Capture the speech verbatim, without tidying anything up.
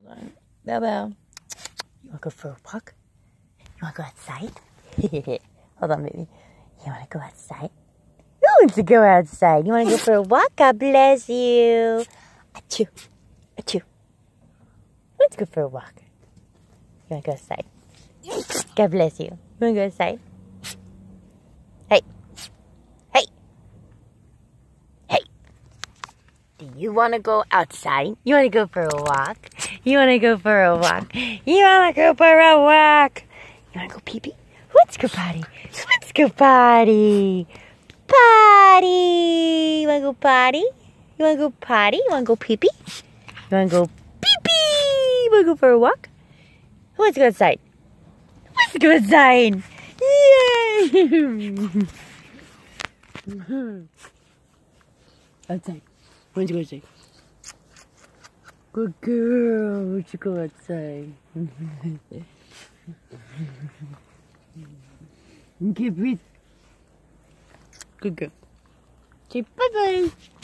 Bell, you wanna go for a walk? You wanna go outside? Hold on, baby. You wanna go outside? Who wants to go outside? You wanna go for a walk? God bless you. Achoo. Achoo. Who wants to go for a walk? You wanna go outside? God bless you. You wanna go outside? Hey. Hey. Hey. Do you wanna go outside? You wanna go for a walk? You wanna go for a walk? You wanna go for a walk? You wanna go pee-pee? Who wants to go potty? Who wants to go potty? Potty! You wanna go potty? You wanna go potty? You wanna go pee-pee? You wanna go pee-pee? You wanna go for a walk? Who wants to go outside? Who wants to go outside? Yay! Outside. Who wants to go outside? Good girl. Why don't you go outside? Okay, breathe. Good girl. Say bye-bye.